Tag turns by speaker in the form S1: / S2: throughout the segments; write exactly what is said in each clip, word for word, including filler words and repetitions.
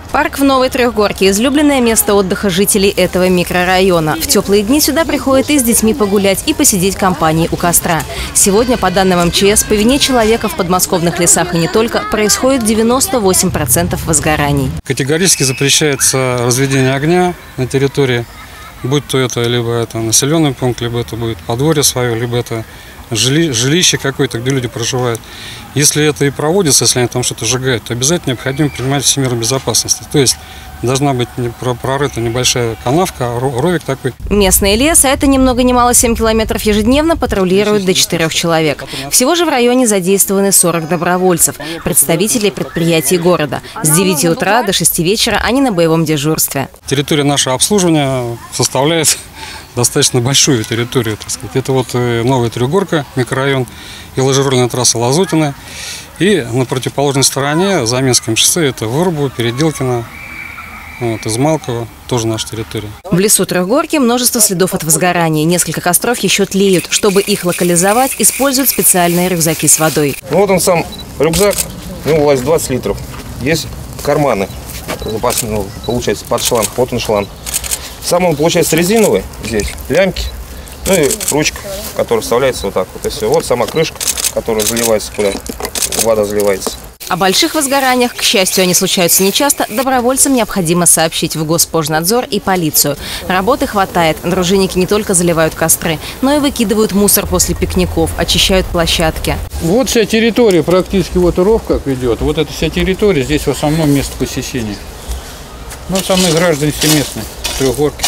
S1: Парк в Новой Трехгорке – излюбленное место отдыха жителей этого микрорайона. В теплые дни сюда приходят и с детьми погулять, и посидеть компанией у костра. Сегодня, по данным эм че эс, по вине человека в подмосковных лесах и не только, происходит девяносто восемь процентов возгораний.
S2: Категорически запрещается разведение огня на территории, будь то это либо это населенный пункт, либо это будет подворье свое, либо это жили, жилище какое-то, где люди проживают. Если это и проводится, если они там что-то сжигают, то обязательно необходимо принимать все меры безопасности. То есть должна быть прорыта небольшая канавка, ровик такой.
S1: Местный лес, а это ни много ни мало семь километров ежедневно, патрулируют до четырёх человек. Всего же в районе задействованы сорок добровольцев, представителей предприятий города. С девяти утра до шести вечера они на боевом дежурстве.
S2: Территория нашего обслуживания составляет достаточно большую территорию, так сказать. Это вот Новая Трехгорка, микрорайон, и ложерольная трасса Лазутина. И на противоположной стороне, за Минским шоссе, это Вырубу, Переделкино, вот, Измалково, тоже наша территория.
S1: В лесу Трехгорки множество следов от возгорания. Несколько костров еще тлеют. Чтобы их локализовать, используют специальные рюкзаки с водой.
S3: Ну вот он сам рюкзак, в него влазит двадцать литров. Есть карманы, запасные, получается, под шланг. Вот он шланг. Сам он получается резиновый, здесь лямки, ну и ручка, которая вставляется вот так вот. И все. Вот сама крышка, которая заливается, куда вода заливается.
S1: О больших возгораниях, к счастью, они случаются нечасто, добровольцам необходимо сообщить в Госпожнадзор и полицию. Работы хватает. Дружинники не только заливают костры, но и выкидывают мусор после пикников, очищают площадки.
S4: Вот вся территория, практически вот ров как ведет. Вот эта вся территория, здесь в основном место посещения. Ну, основные граждане все местные, Трехгорки.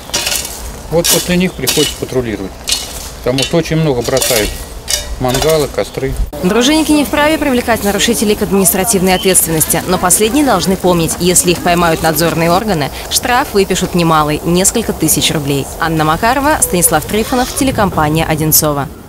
S4: Вот после них приходится патрулировать, потому что очень много бросают мангалы, костры.
S1: Дружинники не вправе привлекать нарушителей к административной ответственности, но последние должны помнить, если их поймают надзорные органы, штраф выпишут немалый – несколько тысяч рублей. Анна Макарова, Станислав Трифонов, телекомпания «Одинцово».